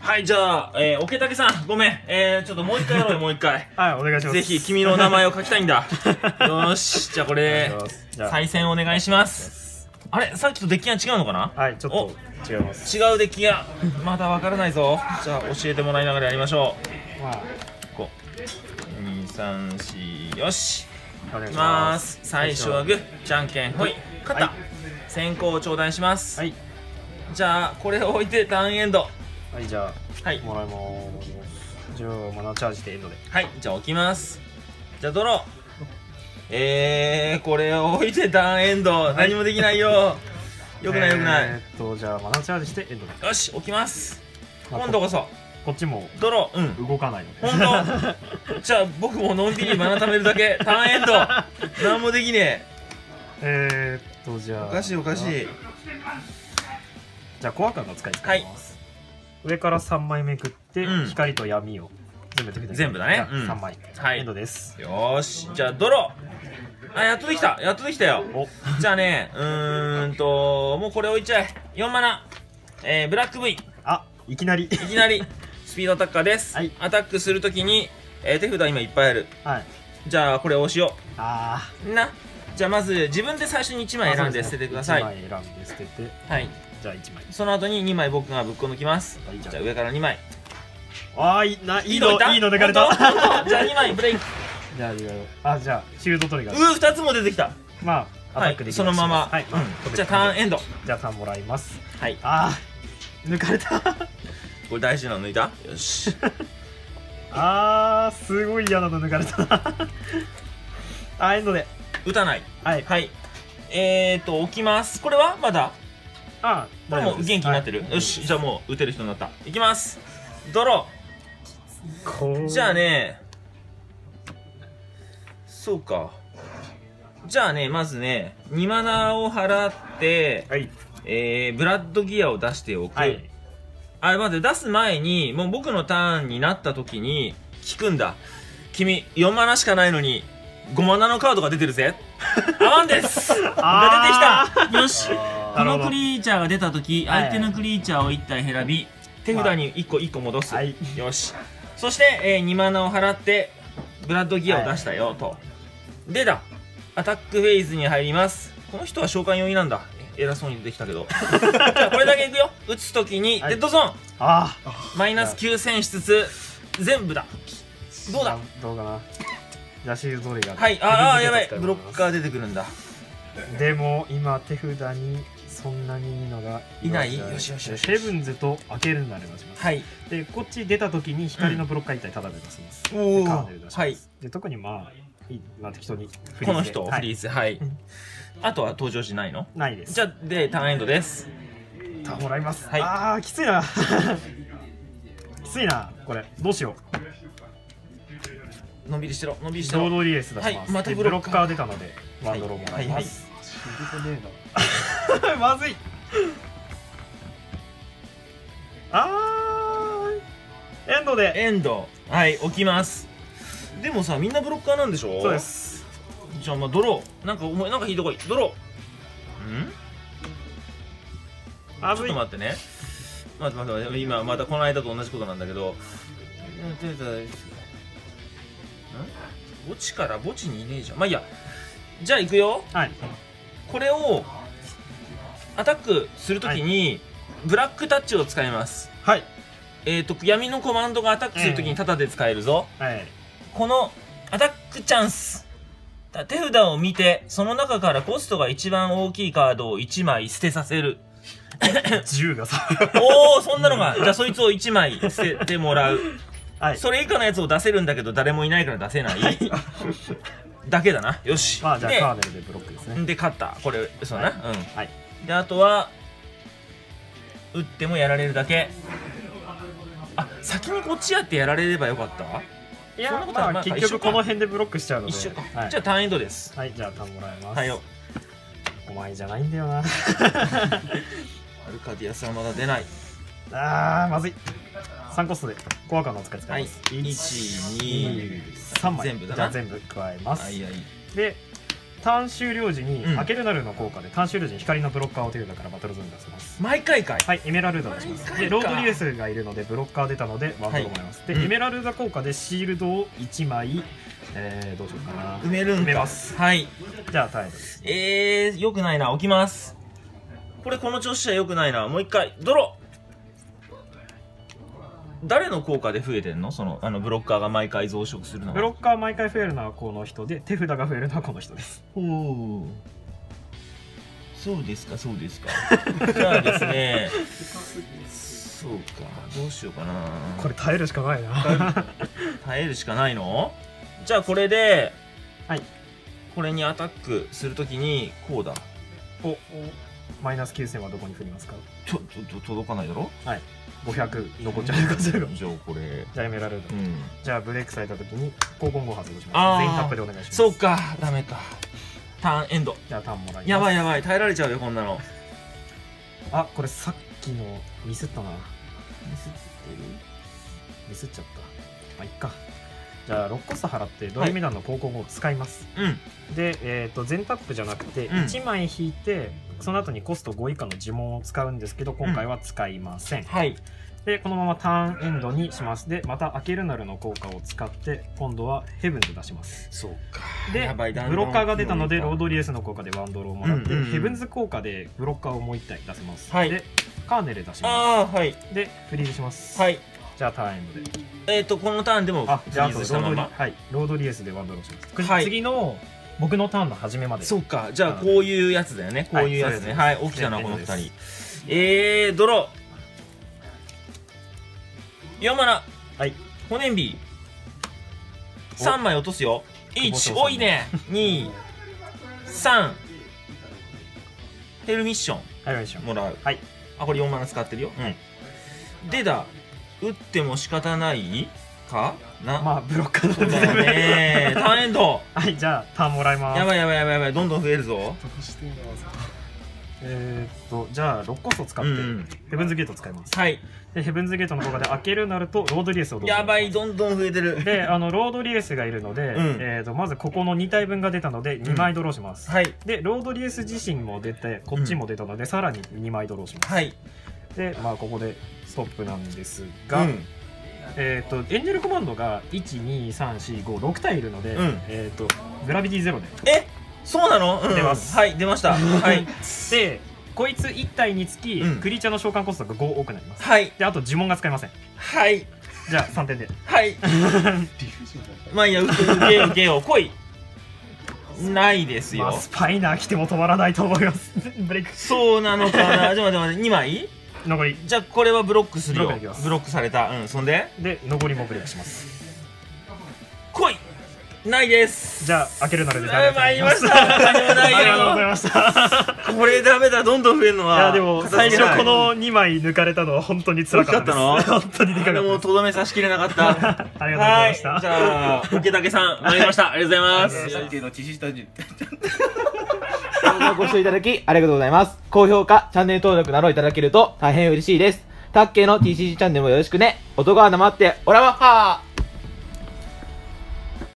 はい、じゃあ、おけたけさん、ごめん。ちょっともう一回やろうよ、もう一回。 はい、お願いします。 ぜひ、君の名前を書きたいんだ。よーし、じゃあこれ、再戦お願いします。あれ、さっきとデッキが違うのかな？ はい、ちょっと違います。 違うデッキが、まだわからないぞ。じゃあ、教えてもらいながらやりましょう。 まあ、 5、2、3、4、よし。 お願いいきしま。 ますす。最初はグー、じゃんけん、ほい。勝った。 はい先行を頂戴します。 はい。 じゃあ、これを置いてターンエンド。 はい、じゃあ、 はい。 もらいます。じゃあ、マナーチャージでエンドで。 はい、じゃあ置きます。じゃあドロー。これを置いてターンエンド。何もできないよ。よくないよくない。 じゃあ、マナーチャージしてエンドで。 よし、置きます。 まあ今度こそ。 こっちもドロー。うん。 動かないので。 ほんと。じゃあ僕ものんびりマナ貯めるだけ。ターンエンド。何もできねえ。 じゃあ。 おかしいおかしい。 じゃあ、コアカード使います。上から3枚めくって、光と闇を全部手札に。 全部だね。 3枚。 はい。 エンドです。 よーし。じゃあドロー。あ、やっとできた。やっとできたよ。じゃあね、もうこれ置いちゃえ。4マナ。ブラック V。 あ、いきなり。 いきなり、スピードアタッカーです。 はい。 アタックするときに、手札今いっぱいある。 はい。 じゃあ、これを押しよう。 な。じゃあ、まず、自分で最初に1枚選んで捨ててください。 1枚選んで捨てて。 はい。 じゃあ、1枚。 その後に2枚僕がぶっこ抜きます。じゃあ、上から2枚。 いいの抜かれた。 じゃあ、2枚ブレイク。 じゃあ、シールドトリガー。 2つも出てきた。 まあ、アタックできる。 そのまま。はい。じゃあ、ターンエンド。 じゃあ、ターンもらいます。 はい。 抜かれた。 これ大事なの抜いた？よし。 すごい嫌なの抜かれた。エンドで。 打たない。 はい。 はい。置きます。これはまだ？これも元気になってる。よし。じゃあもう打てる人になった。いきます。ドロー。じゃあね。そうか。じゃあね、まずね、2マナを払って、ブラッドギアを出しておく。待って、出す前に、もう僕のターンになった時に、聞くんだ。君、4マナしかないのに、5マナのカードが出てるぜ。アワンですが出てきた。よし。このクリーチャーが出た時、相手のクリーチャーを1体選び、手札に1個戻す。よし。そして、2マナを払って、ブラッドギアを出したよ、と。でだ。アタックフェーズに入ります。この人は召喚用意なんだ。偉そうに出てきたけど。じゃあこれだけいくよ。打つときに、デッドゾーン。マイナス9選出全部だ。どうだ？ どうかな。じゃあシールドトリガー。 はい。やばい。ブロッカー出てくるんだ。 でも、今、手札にそんなにいいのがいない。よしよしよし。 ヘブンズと開けるになります。はい。で、こっち出たときに光のブロッカー1体タダで出します。はい。で、特に適当にこの人フリーズ。はい。あとは登場しないの？ないです。じゃあでターンエンドです。 ターンもらいます。はい。きついな。きついな。これどうしよう。のんびりしてろ。のんびりしてろ。 ロロードリレース出します。またブロッカー出たのでワンドローもらいます。まずい。エンドで。 エンド。はい、置きます。でもさ、みんなブロッカーなんでしょ？ そうです。 じゃあ、ドロー。なんか、お前、なんか引いてこい。ドロー。ちょっと待ってね。待って。今、またこの間と同じことなんだけど。墓地から墓地にいねえじゃん。まあいいや。じゃあ、行くよ。はい。これを、アタックするときに、ブラックタッチを使います。はい。闇のコマンドがアタックするときにタダで使えるぞ。はい。この、アタックチャンス。手札を見て、その中からコストが一番大きいカードを1枚捨てさせる。 10がさ。 おー、そんなのが。じゃあそいつを1枚捨ててもらう。はい。それ以下のやつを出せるんだけど、誰もいないから出せない。だけだな。よし。 じゃあカーネルでブロックですね。 で、勝った。これ、そうだな。はい。で、あとは、打ってもやられるだけ。先にこっちやってやられればよかった？ いや、結局この辺でブロックしちゃうので。 一緒か。じゃあターンエンドです。 はい、じゃあターンもらいます。はいよ。お前じゃないんだよな。アルカディアスはまだ出ない。 まずい。3コストでコアカーの使います。1、2、3枚。全部だな。じゃあ全部加えます。で、 ターン終了時にアケルナルの効果でターン終了時に光のブロッカーを手札からバトルゾーンに出せます。 毎回かい。 はい、エメラルダ出します。でロードリエスがいるのでブロッカー出たのでワンドロもらいます。でエメラルダ効果でシールドを1枚どうしようかな、 埋めるんか。 埋めます。 はい、 じゃあタイムです。 よくないな。起きます。これこの調子はよくないな。もう一回ドロー。誰の効果で増えてんの？そのブロッカーが毎回増殖するのは。 ブロッカー毎回増えるのはこの人で、手札が増えるのはこの人です。 おお、そうですかそうですか。じゃあですね、そうか、どうしようかな。 これ耐えるしかないな。 耐えるしかないの？じゃあこれで、 はい、 これにアタックするときにこうだ。 マイナス9000はどこに振りますか？ 届かないだろ？ はい、500残っちゃうか。じゃあこれ、 じゃあエメラルド、じゃあブレイクされたときに黄金号発動します。全員タップでお願いします。 そうか、ダメか。ターンエンド。 じゃあターンもらいます。 やばいやばい、耐えられちゃうよこんなの。 あ、これさっきのミスったな。ミスっちゃった。まあいっか。じゃあ6コスト払ってドリミダンの高校を使います。で、全タップじゃなくて1枚引いて、その後にコスト5以下の呪文を使うんですけど、今回は使いません。でこのままターンエンドにします。でまたアケルナルの効果を使って今度はヘブンズ出します。 そうか。 でブロッカーが出たのでロードリエスの効果でワンドローをもらって、ヘブンズ効果でブロッカーをもう1体出せます。でカーネル出します。でフリーズします。じゃあターンエンドで。 このターンでもフリーズしたまま。 ロードリエスでワンドローします。次の僕のターンの初めまで。 そうか。じゃあこういうやつだよね。こういうやつね。はい、起きたなこの2人。ドロー。4マナ。ホネンビー。3枚落とすよ。1、多いね。2、3。ヘルミッション。もらう。あ、これ4マナ使ってるよ。でだ。打っても仕方ないかな。 まあブロッカーだね。ターンエンド。 はい、じゃあターンもらいます。 やばいやばいやばいやばい、どんどん増えるぞ。 じゃあ6コスト使ってヘブンズゲート使います。でヘブンズゲートの効果で開けるなるとロードリエスをどうぞ。 やばい、どんどん増えてる。 でロードリエスがいるので、まずここの2体分が出たので2枚ドローします。でロードリエス自身も出てこっちも出たのでさらに2枚ドローします。でまあここでストップなんですが、エンジェルコマンドが12345体いるので、グラビティゼロで。 そうなの？ 出ます。 はい、出ました。 でこいつ1体につきクリーチャーの召喚コストが5多くなります。であと呪文が使えません。じゃあ3点で。 まあいや、受けよう。来い。ないですよ。 スパイナー来ても止まらないと思います。ブレイク。 そうなのかな。じゃあ待って2枚残り。 じゃあこれはブロックするよ。ブロックされた。そんで残りもブレイクします。 来い。ないです。 じゃあ開けるならで参りました。 ありがとうございました。 これダメだ、どんどん増えるのは。 いやでも最初この2枚抜かれたのは本当に辛かったです。本当にでかかった。 でもとどめさしきれなかった。 ありがとうございました。 じゃあ池竹さん参りました。ありがとうございます。 さっきの知識単純。ご視聴いただきありがとうございます。高評価、チャンネル登録などいただけると大変嬉しいです。タッケーの TCG チャンネルもよろしくね。音が生ってオラワッハー。